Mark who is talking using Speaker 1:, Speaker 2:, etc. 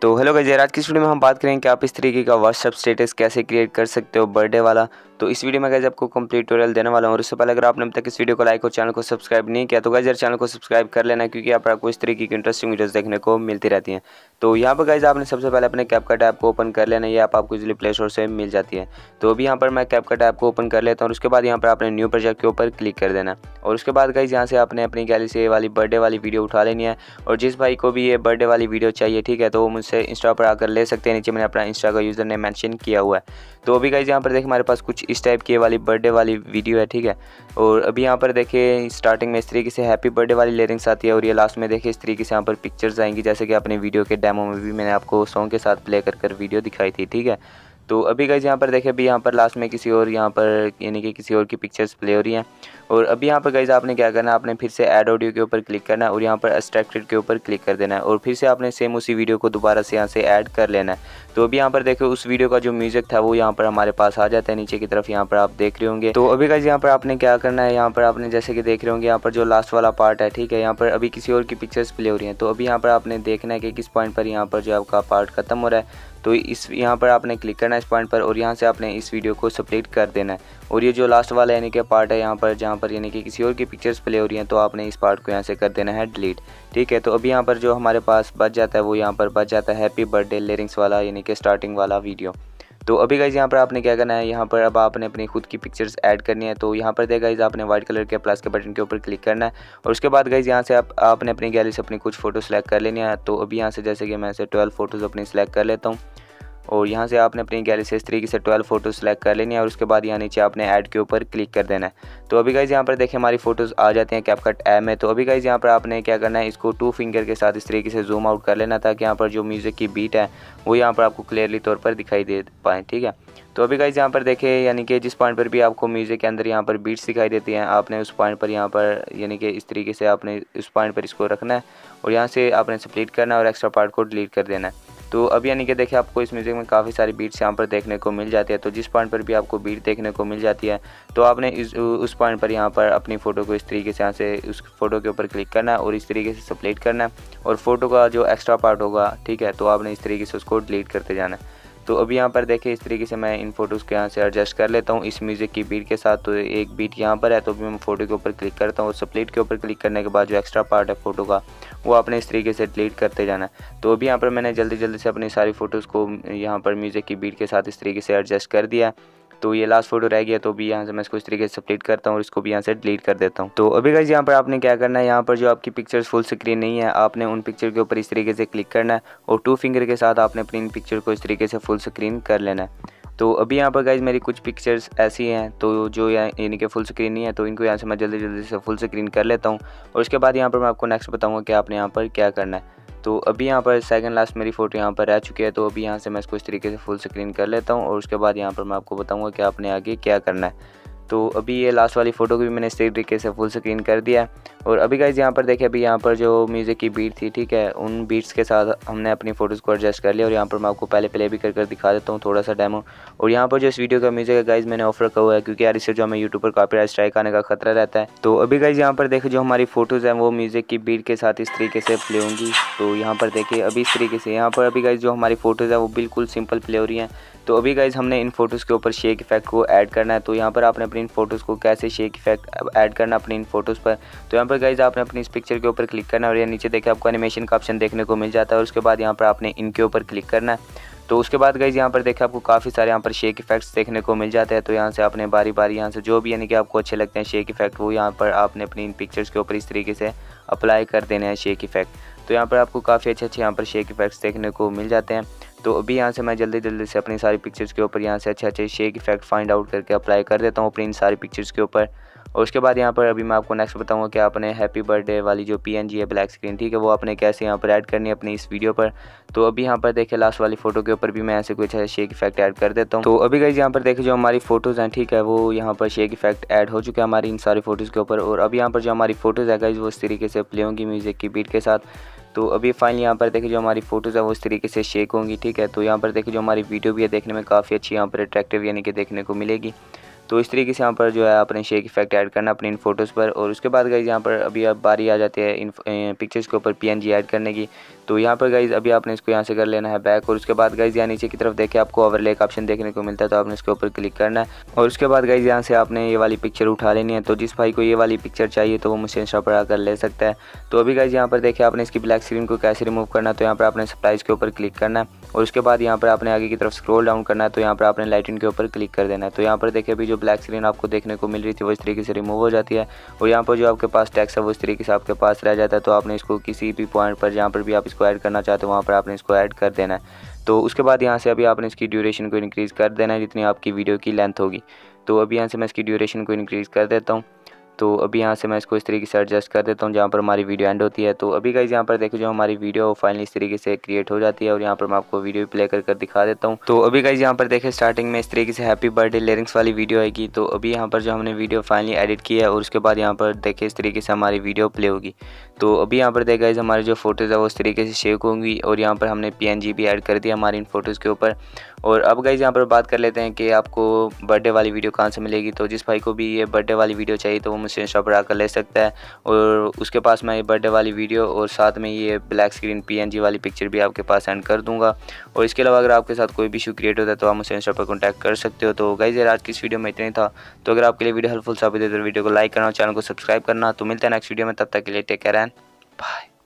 Speaker 1: तो hello guys यार, आज की इस वीडियो में हम बात करेंगे कि आप इस तरीके का व्हाट्सएप स्टेटस कैसे क्रिएट कर सकते हो बर्थडे वाला। तो इस वीडियो में गाइस आपको कंप्लीट ट्यूटोरियल देने वाला हूं। और उससे पहले अगर आपने अब तक इस वीडियो को लाइक और चैनल को सब्सक्राइब नहीं किया तो गाइस यार चैनल को सब्सक्राइब कर लेना, क्योंकि यहाँ पर आपको इस तरीके की इंटरेस्टिंग वीडियोस देखने को मिलती रहती हैं। तो यहाँ पर गाइस आपने सबसे पहले अपने कैपकट ऐप को ओपन कर लेना। ये ऐप आपको इजीली प्ले स्टोर से मिल जाती है। तो अभी यहाँ पर मैं कैपकट ऐप को ओपन कर लेता हूँ और उसके बाद यहाँ पर आपने न्यू प्रोजेक्ट के ऊपर क्लिक कर देना। और उसके बाद गाइस यहाँ से आपने अपनी गैलरी से ये वाली बर्थडे वाली वीडियो उठा लेनी है। और जिस भाई को भी ये बर्थडे वाली वीडियो चाहिए, ठीक है, तो वो मुझसे इंस्टा पर आकर ले सकते हैं। नीचे मैंने अपना इंस्टा का यूज़र नेम मेंशन किया हुआ है। तो अभी गाइस यहाँ पर देखिए हमारे पास कुछ इस टाइप की वाली बर्थडे वाली वीडियो है, ठीक है। और अभी यहाँ पर देखिए स्टार्टिंग में इस तरीके से हैप्पी बर्थडे वाली लिरिक्स आती है और ये लास्ट में देखिए इस तरीके से यहाँ पर पिक्चर्स आएंगी, जैसे कि अपने वीडियो के डेमो में भी मैंने आपको सॉन्ग के साथ प्ले कर वीडियो दिखाई थी, ठीक है। तो अभी गाइस यहाँ पर देखिए अभी यहाँ पर लास्ट में किसी और यहाँ पर यानी कि किसी और की पिक्चर्स प्ले हो रही हैं। और अभी यहाँ पर गाइस आपने क्या करना है, आपने फिर से ऐड ऑडियो के ऊपर क्लिक करना है और यहाँ पर एक्सट्रैक्टेड के ऊपर क्लिक कर देना है। और फिर से आपने सेम उसी वीडियो को दोबारा से यहाँ से ऐड कर लेना है। तो अभी यहाँ पर देखो उस वीडियो का जो म्यूजिक था वो यहाँ पर हमारे पास आ जाता है नीचे की तरफ, यहाँ पर आप देख रहे होंगे। तो अभी गाइस यहाँ पर आपने क्या करना है, यहाँ पर आपने जैसे कि देख रहे होंगे यहाँ पर जो लास्ट वाला पार्ट है, ठीक है, यहाँ पर अभी किसी और की पिक्चर्स प्ले हो रही हैं। तो अभी यहाँ पर आपने देखना है कि किस पॉइंट पर यहाँ पर जो आपका पार्ट खत्म हो रहा है। तो इस यहाँ पर आपने क्लिक करना है इस पॉइंट पर और यहाँ से आपने इस वीडियो को स्प्लिट कर देना है। और ये जो लास्ट वाला यानी कि पार्ट है यहाँ पर जहाँ पर यानी कि किसी और की पिक्चर्स प्ले हो रही हैं, तो आपने इस पार्ट को यहाँ से कर देना है डिलीट, ठीक है। तो अभी यहाँ पर जो हमारे पास बच जाता है वो यहाँ पर बच जाता है हैप्पी बर्थडे लिरिक्स वाला यानी कि स्टार्टिंग वाला वीडियो। तो अभी गाइस यहाँ पर आपने क्या करना है, यहाँ पर अब आपने अपनी खुद की पिक्चर्स ऐड करनी है। तो यहाँ पर देखा गाइस आपने व्हाइट कलर के प्लस के बटन के ऊपर क्लिक करना है और उसके बाद गाइस यहाँ से आपने अपनी गैलरी से अपनी कुछ फ़ोटो सेलेक्ट कर लेनी है। तो अभी यहाँ से जैसे कि मैं से 12 फ़ोटोज़ अपनी सेलेक्ट कर लेता हूँ और यहाँ से आपने अपनी गैलरी से इस तरीके से 12 फ़ोटो सेलेक्ट कर लेनी है और उसके बाद यहाँ नीचे आपने ऐड के ऊपर क्लिक कर देना है। तो अभी गाइस यहाँ पर देखिए हमारी फ़ोटोज़ आ जाती हैं कैपकट ऐप में। तो अभी गाइस यहाँ पर आपने क्या करना है, इसको 2 फिंगर के साथ इस तरीके से जूम आउट कर लेना ताकि यहाँ पर जो म्यूज़िक की बीट है वो यहाँ पर आपको क्लियरली तौर पर दिखाई दे पाएँ, ठीक है। तो अभी गाइस यहाँ पर देखिए यानी कि जिस पॉइंट पर भी आपको म्यूज़िक के अंदर यहाँ पर बीट्स दिखाई देती हैं, आपने उस पॉइंट पर यहाँ पर यानी कि इस तरीके से आपने उस पॉइंट पर इसको रखना है और यहाँ से आपने स्प्लिट करना है और एक्स्ट्रा पार्ट को डिलीट कर देना है। तो अब यानी कि देखिए आपको इस म्यूज़िक में काफ़ी सारी बीट्स यहाँ पर देखने को मिल जाती है। तो जिस पॉइंट पर भी आपको बीट देखने को मिल जाती है तो आपने उस पॉइंट पर यहाँ पर अपनी फ़ोटो को इस तरीके से यहाँ से उस फोटो के ऊपर क्लिक करना है और इस तरीके से स्प्लिट करना है और फोटो का जो एक्स्ट्रा पार्ट होगा, ठीक है, तो आपने इस तरीके से उसको डिलीट करते जाना है। तो अभी यहाँ पर देखिए इस तरीके से मैं इन फ़ोटोज़ को यहाँ से एडजस्ट कर लेता हूँ इस म्यूज़िक की बीट के साथ। तो एक बीट यहाँ पर है तो अभी मैं फ़ोटो के ऊपर क्लिक करता हूँ और स्प्लिट के ऊपर क्लिक करने के बाद जो एक्स्ट्रा पार्ट है फ़ोटो का वो आपने इस तरीके से डिलीट करते जाना है। तो अभी यहाँ पर मैंने जल्दी से अपनी सारी फ़ोटोज़ को यहाँ पर म्यूज़िक की बीट के साथ इस तरीके से एडजस्ट कर दिया। तो ये लास्ट फोटो रह गया, तो अभी यहाँ से मैं इसको इस तरीके से स्प्लिट करता हूँ और इसको भी यहाँ से डिलीट कर देता हूँ। तो अभी गाइस यहाँ पर आपने क्या करना है, यहाँ पर जो आपकी पिक्चर्स फुल स्क्रीन नहीं है, आपने उन पिक्चर के ऊपर इस तरीके से क्लिक करना है और 2 फिंगर के साथ आपने अपनी इन पिक्चर को इस तरीके से फुल स्क्रीन कर लेना है। तो अभी यहाँ पर गाइस मेरी कुछ पिक्चर्स ऐसी हैं तो जो यानी कि फुल स्क्रीन नहीं है, तो इनको यहाँ से मैं जल्दी से फुल स्क्रीन कर लेता हूँ और उसके बाद यहाँ पर मैं आपको नेक्स्ट बताऊँगा कि आपने यहाँ पर क्या करना है। तो अभी यहाँ पर सेकंड लास्ट मेरी फ़ोटो यहाँ पर रह चुकी है। तो अभी यहाँ से मैं इसको इस तरीके से फुल स्क्रीन कर लेता हूँ और उसके बाद यहाँ पर मैं आपको बताऊँगा कि आपने आगे क्या करना है। तो अभी ये लास्ट वाली फ़ोटो को भी मैंने इस तरीके से फुल स्क्रीन कर दिया है। और अभी गाइस यहाँ पर देखिए अभी यहाँ पर जो म्यूज़िक की बीट थी, ठीक है, उन बीट्स के साथ हमने अपनी फ़ोटोज़ को एडजस्ट कर लिया और यहाँ पर मैं आपको पहले प्ले भी कर दिखा देता हूँ थोड़ा सा डेमो। और यहाँ पर जो इस वीडियो का म्यूज़िक है गाइस मैंने ऑफ रखा हुआ है, क्योंकि यार इससे जो हमें यूट्यूब पर कॉपीराइट स्ट्राइक आने का खतरा रहता है। तो अभी गाइस यहाँ पर देखिए जो हमारी फ़ोटोज़ हैं वो म्यूज़िक की बीट के साथ इस तरीके से प्ले होंगी। तो यहाँ पर देखिए अभी इस तरीके से यहाँ पर अभी गाइस जो हमारी फ़ोटोज़ है वो बिल्कुल सिंपल प्ले हो रही हैं। तो अभी गाइस हमने इन फ़ोटोज़ के ऊपर शेक इफेक्ट को ऐड करना है। तो यहाँ पर आपने अपनी इन फ़ोटोज़ को कैसे शेक इफेक्ट ऐड करना अपनी इन फ़ोटोज़ पर, तो यहाँ पर गाइस आपने अपनी इस पिक्चर के ऊपर क्लिक करना है और ये नीचे देखिए आपको एनिमेशन का ऑप्शन देखने को मिल जाता है और उसके बाद यहाँ पर आपने इनके ऊपर क्लिक करना है। तो उसके बाद गाइस यहाँ पर देखिए आपको काफ़ी सारे यहाँ पर शेक इफेक्ट्स देखने को मिल जाते हैं। तो यहाँ से आपने बारी यहाँ से जो भी यानी कि आपको अच्छे लगते हैं शेक इफेक्ट वो यहाँ पर आपने अपनी इन पिक्चर्स के ऊपर इस तरीके से अप्लाई कर देने हैं शेक इफेक्ट। तो यहाँ पर आपको काफ़ी अच्छे यहाँ पर शेक इफेक्ट्स देखने को मिल जाते हैं। तो अभी यहाँ से मैं जल्दी से अपनी सारी पिक्चर्स के ऊपर यहाँ से अच्छे शेक इफेक्ट फाइंड आउट करके अप्लाई कर देता हूँ अपनी इन सारी पिक्चर्स के ऊपर। और उसके बाद यहाँ पर अभी मैं आपको नेक्स्ट बताऊँगा कि आपने हैप्पी बर्थडे वाली जो PNG है ब्लैक स्क्रीन, ठीक है, वो आपने कैसे यहाँ पर ऐड करनी है अपनी इस वीडियो पर। तो अभी यहाँ पर देखिए लास्ट वाली फ़ोटो के ऊपर भी मैं ऐसे कुछ शेक इफेक्ट ऐड कर देता हूँ। तो अभी गाइस यहाँ पर देखिए जो हमारी फ़ोटोज़ हैं, ठीक है, वो यहाँ पर शेक इफेक्ट ऐड हो चुका है हमारी इन सारी फ़ोटोज़ के ऊपर। और अभी यहाँ पर जो हमारी फ़ोटोज़ है गाइस वो इस तरीके से प्ले होंगी म्यूज़िक की बीट के साथ। तो अभी फाइनली यहाँ पर देखिए जो हमारी फ़ोटोज़ है वो इस तरीके से शेक होंगी, ठीक है। तो यहाँ पर देखिए जो हमारी वीडियो भी है देखने में काफ़ी अच्छी यहाँ पर अट्रैक्टिव यानी कि देखने को मिलेगी। तो इस तरीके से यहाँ पर जो है आपने शेक इफेक्ट ऐड करना अपनी इन फोटोज़ पर। और उसके बाद गाइज़ यहाँ पर अभी अब बारी आ जाती है इन पिक्चर्स के ऊपर PNG ऐड करने की। तो यहाँ पर गाइज़ अभी आपने इसको यहाँ से कर लेना है बैक। और उसके बाद गाइज़ यहाँ नीचे की तरफ देखें आपको ओवरले का ऑप्शन देखने को मिलता है, तो आपने इसके ऊपर क्लिक करना है। और उसके बाद गाइज़ यहाँ से आपने ये वाली पिक्चर उठा लेनी है। तो जिस भाई को ये वाली पिक्चर चाहिए तो वो मुझसे इंस्टा पर आकर ले सकता है। तो अभी गाइज़ यहाँ पर देखिए आपने इसकी ब्लैक स्क्रीन को कैसे रिमूव करना है। तो यहाँ पर आपने सप्लाइज के ऊपर क्लिक करना है और उसके बाद यहाँ पर आपने आगे की तरफ स्क्रॉल डाउन करना है। तो यहाँ पर आपने लाइटिंग के ऊपर क्लिक कर देना है। तो यहाँ पर देखिए अभी जो ब्लैक स्क्रीन आपको देखने को मिल रही थी वो इस तरीके से रिमूव हो जाती है और यहाँ पर जो आपके पास टेक्स्ट है वो इस तरीके से आपके पास रह जाता है। तो आपने इसको किसी भी पॉइंट पर जहाँ पर भी आप इसको ऐड करना चाहते हो वहाँ पर आपने इसको ऐड कर देना है। तो उसके बाद यहाँ से अभी आपने इसकी ड्यूरेशन को इंक्रीज़ कर देना है जितनी आपकी वीडियो की लेंथ होगी। तो अभी यहाँ से मैं इसकी ड्यूरेशन को इंक्रीज़ कर देता हूँ। तो अभी यहाँ से मैं इसको इस तरीके से एडजस्ट कर देता हूँ जहाँ पर हमारी वीडियो एंड होती है। तो अभी गाइस यहाँ पर देखो जो हमारी वीडियो फाइनली इस तरीके से क्रिएट हो जाती है और यहाँ पर मैं आपको वीडियो प्ले कर दिखा देता हूँ। तो अभी गाइस यहाँ पर देखें स्टार्टिंग में इस तरीके से हैप्पी बर्थडे लिरिक्स वाली वीडियो आएगी। तो अभी यहाँ पर जो हमने वीडियो फाइनली एडिट की है और उसके बाद यहाँ पर देखें इस तरीके से हमारी वीडियो प्ले होगी। तो अभी यहाँ पर देखा गाइस हमारी जो फोटोज़ है वो इस तरीके से शेक होंगी और यहाँ पर हमने PNG भी ऐड कर दिया हमारी इन फोटोज़ के ऊपर। और अब गाइस यहाँ पर बात कर लेते हैं कि आपको बर्थडे वाली वीडियो कहाँ से मिलेगी। तो जिस भाई को भी ये बर्थडे वाली वीडियो चाहिए तो वो मुझसे इंस्टा पर आकर ले सकता है और उसके पास मैं ये बर्थडे वाली वीडियो और साथ में ये ब्लैक स्क्रीन PNG वाली पिक्चर भी आपके पास सेंड कर दूंगा। और इसके अलावा अगर आपके साथ कोई भी इशू क्रिएट होता है तो आप मुझसे इंस्टा पर कॉन्टैक्ट कर सकते हो। तो गाइस यार आज की इस वीडियो में इतना ही था। तो अगर आपके लिए वीडियो हेल्पफुल साबित है तो वीडियो को लाइक करना और चैनल को सब्सक्राइब करना। तो मिलते हैं नेक्स्ट वीडियो में, तब तक के लिए टेक केयर एंड बाय।